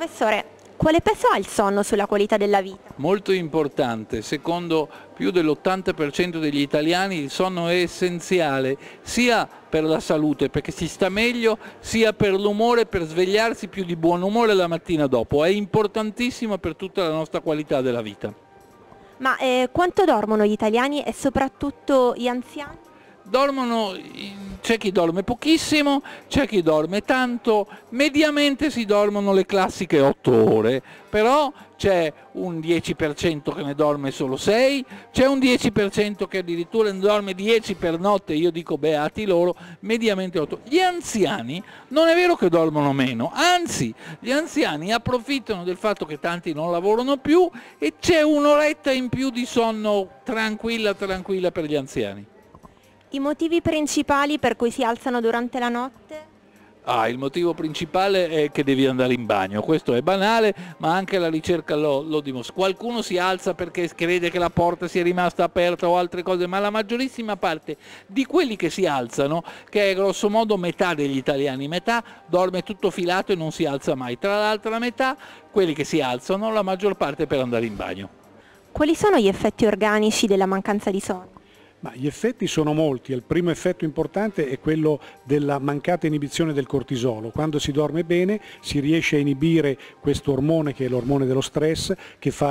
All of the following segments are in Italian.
Professore, quale peso ha il sonno sulla qualità della vita? Molto importante, secondo più dell'80% degli italiani il sonno è essenziale sia per la salute perché si sta meglio, sia per l'umore, per svegliarsi più di buon umore la mattina dopo. È importantissimo per tutta la nostra qualità della vita. Ma quanto dormono gli italiani e soprattutto gli anziani? C'è chi dorme pochissimo, c'è chi dorme tanto, mediamente si dormono le classiche 8 ore, però c'è un 10% che ne dorme solo 6, c'è un 10% che addirittura ne dorme 10 per notte, io dico beati loro, mediamente 8. Gli anziani non è vero che dormono meno, anzi gli anziani approfittano del fatto che tanti non lavorano più e c'è un'oretta in più di sonno tranquilla per gli anziani. I motivi principali per cui si alzano durante la notte? Il motivo principale è che devi andare in bagno, questo è banale, ma anche la ricerca lo dimostra. Qualcuno si alza perché crede che la porta sia rimasta aperta o altre cose, ma la maggiorissima parte di quelli che si alzano, che è grosso modo metà degli italiani, metà dorme tutto filato e non si alza mai, tra l'altra metà quelli che si alzano, la maggior parte per andare in bagno. Quali sono gli effetti organici della mancanza di sonno? Ma gli effetti sono molti. Il primo effetto importante è quello della mancata inibizione del cortisolo. Quando si dorme bene si riesce a inibire questo ormone che è l'ormone dello stress, che fa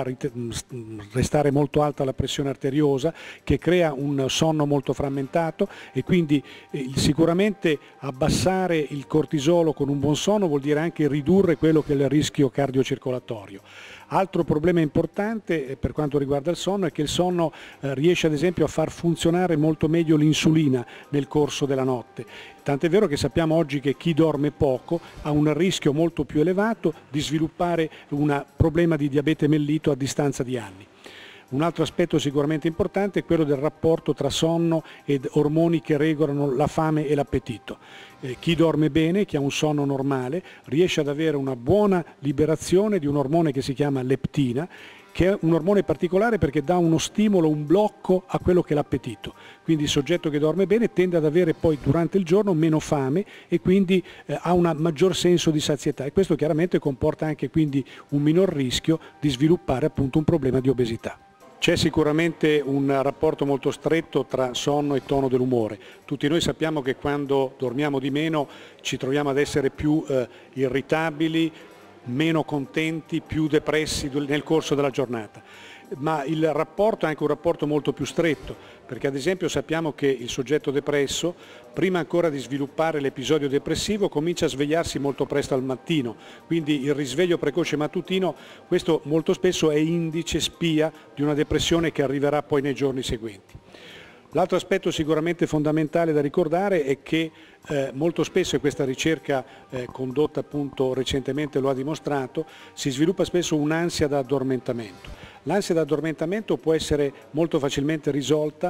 restare molto alta la pressione arteriosa, che crea un sonno molto frammentato e quindi sicuramente abbassare il cortisolo con un buon sonno vuol dire anche ridurre quello che è il rischio cardiocircolatorio. Altro problema importante per quanto riguarda il sonno è che il sonno riesce ad esempio a far funzionare molto meglio l'insulina nel corso della notte. Tant'è vero che sappiamo oggi che chi dorme poco ha un rischio molto più elevato di sviluppare un problema di diabete mellito a distanza di anni. Un altro aspetto sicuramente importante è quello del rapporto tra sonno ed ormoni che regolano la fame e l'appetito. Chi dorme bene, chi ha un sonno normale, riesce ad avere una buona liberazione di un ormone che si chiama leptina, che è un ormone particolare perché dà uno stimolo, un blocco a quello che è l'appetito. Quindi il soggetto che dorme bene tende ad avere poi durante il giorno meno fame e quindi ha un maggior senso di sazietà e questo chiaramente comporta anche quindi un minor rischio di sviluppare appunto un problema di obesità. C'è sicuramente un rapporto molto stretto tra sonno e tono dell'umore. Tutti noi sappiamo che quando dormiamo di meno ci troviamo ad essere più irritabili, meno contenti, più depressi nel corso della giornata. Ma il rapporto è anche un rapporto molto più stretto, perché ad esempio sappiamo che il soggetto depresso, prima ancora di sviluppare l'episodio depressivo, comincia a svegliarsi molto presto al mattino, quindi il risveglio precoce mattutino, questo molto spesso è indice spia di una depressione che arriverà poi nei giorni seguenti. L'altro aspetto sicuramente fondamentale da ricordare è che molto spesso, e questa ricerca condotta appunto recentemente lo ha dimostrato, si sviluppa spesso un'ansia da addormentamento. L'ansia da addormentamento può essere molto facilmente risolta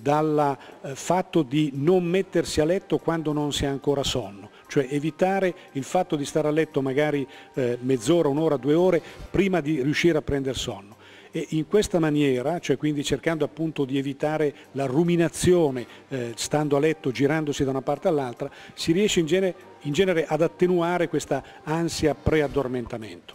dal fatto di non mettersi a letto quando non si ha ancora sonno, cioè evitare il fatto di stare a letto magari mezz'ora, un'ora, 2 ore prima di riuscire a prendere sonno. E in questa maniera, cioè quindi cercando appunto di evitare la ruminazione stando a letto, girandosi da una parte all'altra, si riesce in genere ad attenuare questa ansia pre-addormentamento.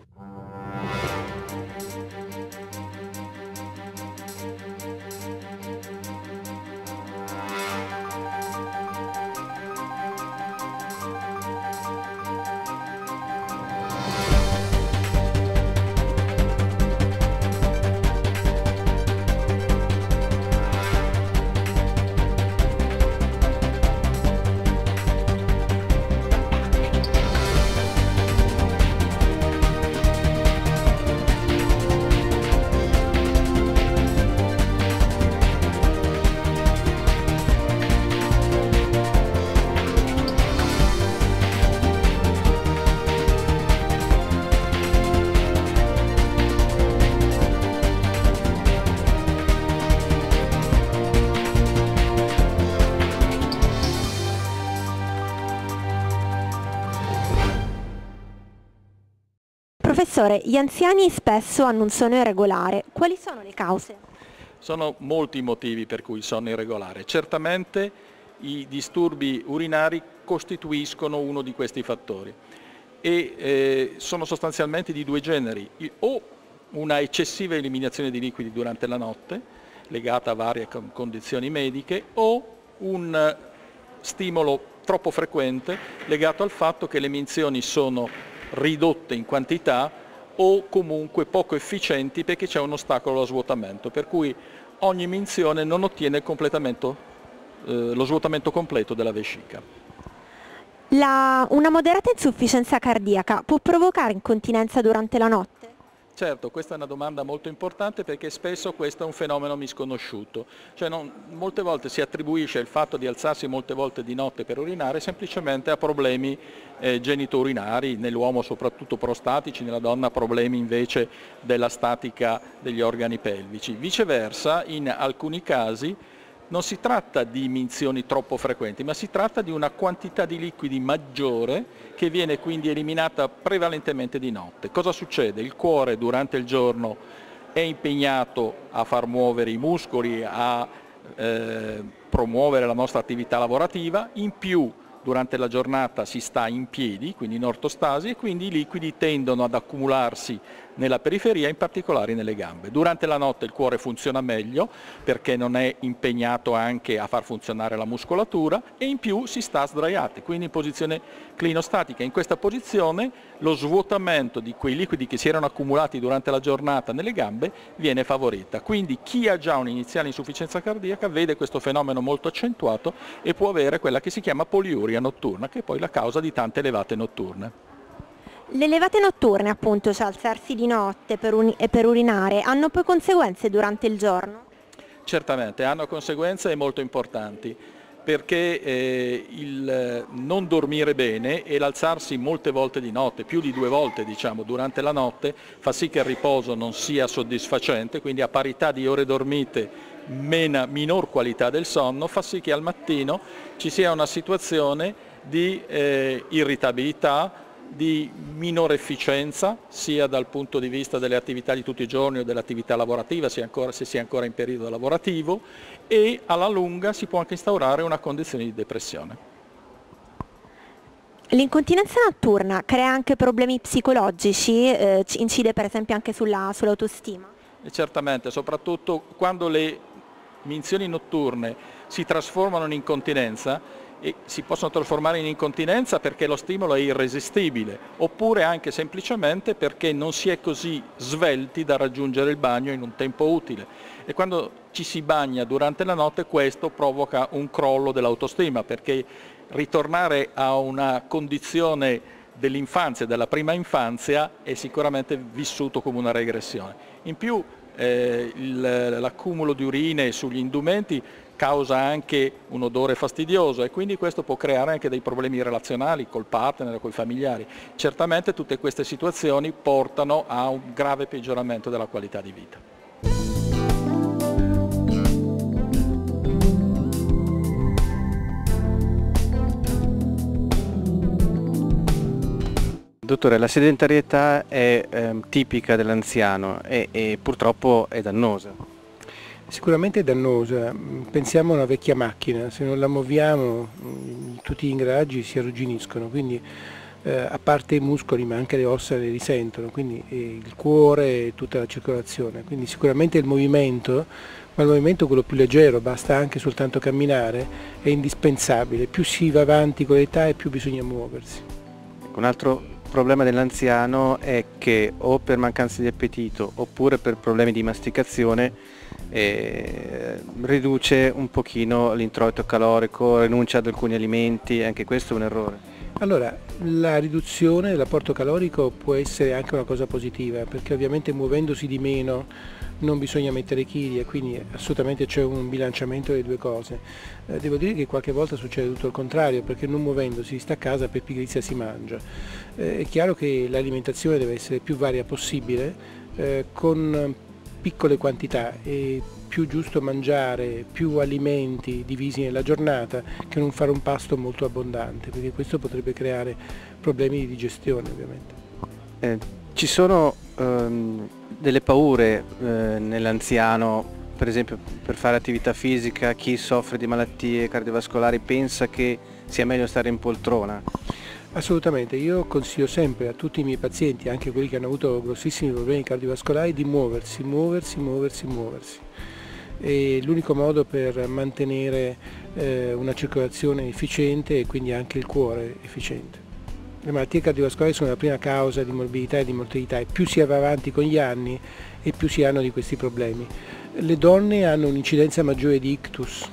Professore, gli anziani spesso hanno un sonno irregolare. Quali sono le cause? Sono molti i motivi per cui il sonno è irregolare. Certamente i disturbi urinari costituiscono uno di questi fattori. e sono sostanzialmente di due generi, o una eccessiva eliminazione di liquidi durante la notte, legata a varie condizioni mediche, o un stimolo troppo frequente legato al fatto che le minzioni sono ridotte in quantità o comunque poco efficienti perché c'è un ostacolo allo svuotamento, per cui ogni minzione non ottiene lo svuotamento completo della vescica. Una moderata insufficienza cardiaca può provocare incontinenza durante la notte? Certo, questa è una domanda molto importante perché spesso questo è un fenomeno misconosciuto. Cioè molte volte si attribuisce il fatto di alzarsi molte volte di notte per urinare semplicemente a problemi genitourinari, nell'uomo soprattutto prostatici, nella donna problemi invece della statica degli organi pelvici. Viceversa, in alcuni casi non si tratta di minzioni troppo frequenti, ma si tratta di una quantità di liquidi maggiore che viene quindi eliminata prevalentemente di notte. Cosa succede? Il cuore durante il giorno è impegnato a far muovere i muscoli, a promuovere la nostra attività lavorativa, in più durante la giornata si sta in piedi, quindi in ortostasi, e quindi i liquidi tendono ad accumularsi nella periferia, in particolare nelle gambe. Durante la notte il cuore funziona meglio perché non è impegnato anche a far funzionare la muscolatura e in più si sta sdraiati, quindi in posizione clinostatica. In questa posizione lo svuotamento di quei liquidi che si erano accumulati durante la giornata nelle gambe viene favorita. Quindi chi ha già un'iniziale insufficienza cardiaca vede questo fenomeno molto accentuato e può avere quella che si chiama poliuria notturna, che è poi la causa di tante levate notturne. Le levate notturne, appunto, cioè alzarsi di notte per urinare, hanno poi conseguenze durante il giorno? Certamente, hanno conseguenze molto importanti, perché il non dormire bene e l'alzarsi molte volte di notte, più di 2 volte diciamo durante la notte, fa sì che il riposo non sia soddisfacente, quindi a parità di ore dormite minor qualità del sonno, fa sì che al mattino ci sia una situazione di irritabilità, di minore efficienza sia dal punto di vista delle attività di tutti i giorni o dell'attività lavorativa se si è ancora in periodo lavorativo, e alla lunga si può anche instaurare una condizione di depressione. L'incontinenza notturna crea anche problemi psicologici, incide per esempio anche sull'autostima? Certamente, soprattutto quando le minzioni notturne si trasformano in incontinenza, e si possono trasformare in incontinenza perché lo stimolo è irresistibile, oppure anche semplicemente perché non si è così svelti da raggiungere il bagno in un tempo utile. E quando ci si bagna durante la notte questo provoca un crollo dell'autostima, perché ritornare a una condizione dell'infanzia, della prima infanzia, è sicuramente vissuto come una regressione. In più l'accumulo di urine sugli indumenti causa anche un odore fastidioso e quindi questo può creare anche dei problemi relazionali col partner, con i familiari. Certamente tutte queste situazioni portano a un grave peggioramento della qualità di vita. Dottore, la sedentarietà è tipica dell'anziano e purtroppo è dannosa. Sicuramente è dannosa, pensiamo a una vecchia macchina, se non la muoviamo tutti gli ingranaggi si arrugginiscono, quindi a parte i muscoli ma anche le ossa le risentono, quindi il cuore e tutta la circolazione, quindi sicuramente il movimento, ma il movimento quello più leggero, basta anche soltanto camminare, è indispensabile, più si va avanti con l'età e più bisogna muoversi. Un altro problema dell'anziano è che o per mancanza di appetito oppure per problemi di masticazione riduce un pochino l'introito calorico, rinuncia ad alcuni alimenti, anche questo è un errore. Allora, la riduzione dell'apporto calorico può essere anche una cosa positiva, perché ovviamente muovendosi di meno non bisogna mettere chili e quindi assolutamente c'è un bilanciamento delle due cose. Devo dire che qualche volta succede tutto il contrario, perché non muovendosi si sta a casa, per pigrizia si mangia. È chiaro che l'alimentazione deve essere più varia possibile, con piccole quantità, è più giusto mangiare più alimenti divisi nella giornata che non fare un pasto molto abbondante, perché questo potrebbe creare problemi di digestione ovviamente. Ci sono delle paure nell'anziano, per esempio per fare attività fisica, chi soffre di malattie cardiovascolari pensa che sia meglio stare in poltrona? Assolutamente, io consiglio sempre a tutti i miei pazienti, anche quelli che hanno avuto grossissimi problemi cardiovascolari, di muoversi. È l'unico modo per mantenere una circolazione efficiente e quindi anche il cuore efficiente. Le malattie cardiovascolari sono la prima causa di morbidità e di mortalità e più si va avanti con gli anni e più si hanno di questi problemi. Le donne hanno un'incidenza maggiore di ictus,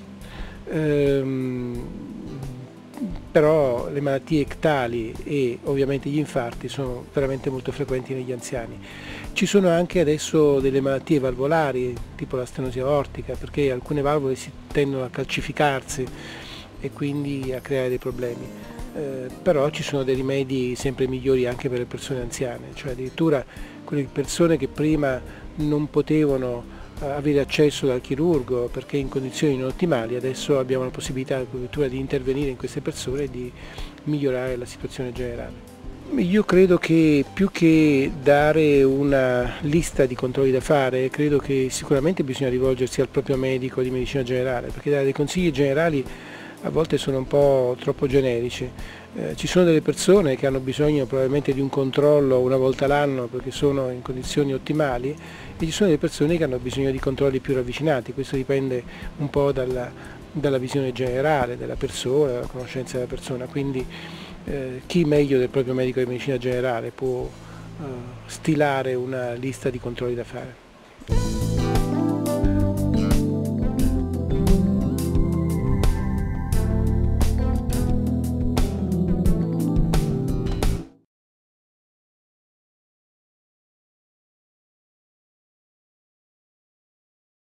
però le malattie ictali e ovviamente gli infarti sono veramente molto frequenti negli anziani. Ci sono anche adesso delle malattie valvolari, tipo la stenosi aortica, perché alcune valvole si tendono a calcificarsi e quindi a creare dei problemi. Però ci sono dei rimedi sempre migliori anche per le persone anziane, cioè addirittura quelle persone che prima non potevano avere accesso dal chirurgo perché in condizioni non ottimali, adesso abbiamo la possibilità addirittura di intervenire in queste persone e di migliorare la situazione generale. Io credo che più che dare una lista di controlli da fare, credo che sicuramente bisogna rivolgersi al proprio medico di medicina generale, perché dare dei consigli generali a volte sono un po' troppo generici. Ci sono delle persone che hanno bisogno probabilmente di un controllo una volta l'anno perché sono in condizioni ottimali e ci sono delle persone che hanno bisogno di controlli più ravvicinati, questo dipende un po' dalla visione generale della persona, dalla conoscenza della persona, quindi chi meglio del proprio medico di medicina generale può stilare una lista di controlli da fare.